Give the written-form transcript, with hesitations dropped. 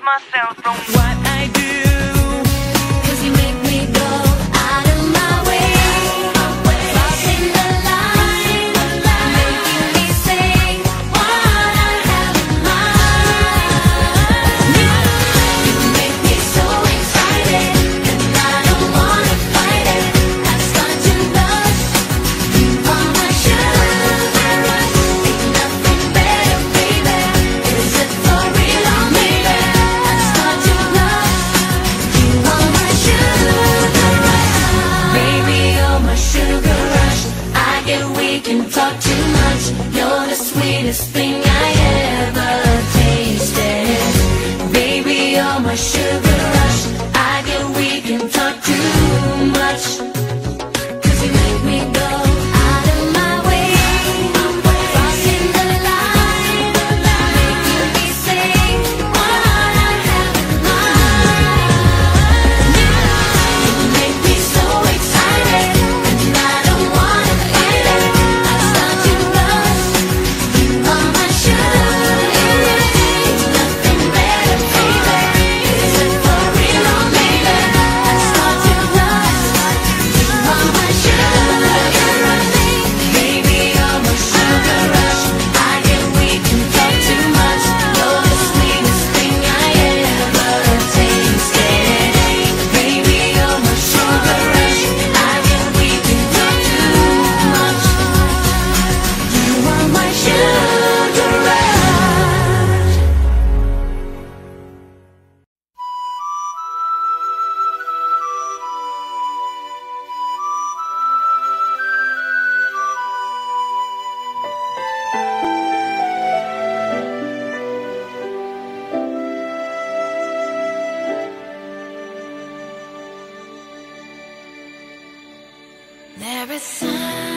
myself from what I do. 'Cause you make me go out of my way, crossing the line, making me say what I have in mind. You make me so excited, and I don't wanna fight it. I start to blush. You are my sugar rush. Ain't nothing better, baby. Is it for real or maybe? I start to blush. You are my sugar rush. Baby, you're my sugar rush. I get weak and talk too much. You're the sweetest thing I ever tasted. Baby, you're my sugar rush. I get weak and talk too much. 'Cause you make me go out of my way, crossing the line, making me say what I have in mind. You make me so excited, and I don't wanna fight it. I start to blush. You are my sugar rush. Ain't nothing better, baby. Is it for real or maybe? I start to blush. You are my sugar rush. Baby, you're my sugar rush. I get weak and talk too much. You're the sweetest thing I ever tasted. Baby, you're my sugar rush. I get weak and talk too much. You are my sugar rush. There is sun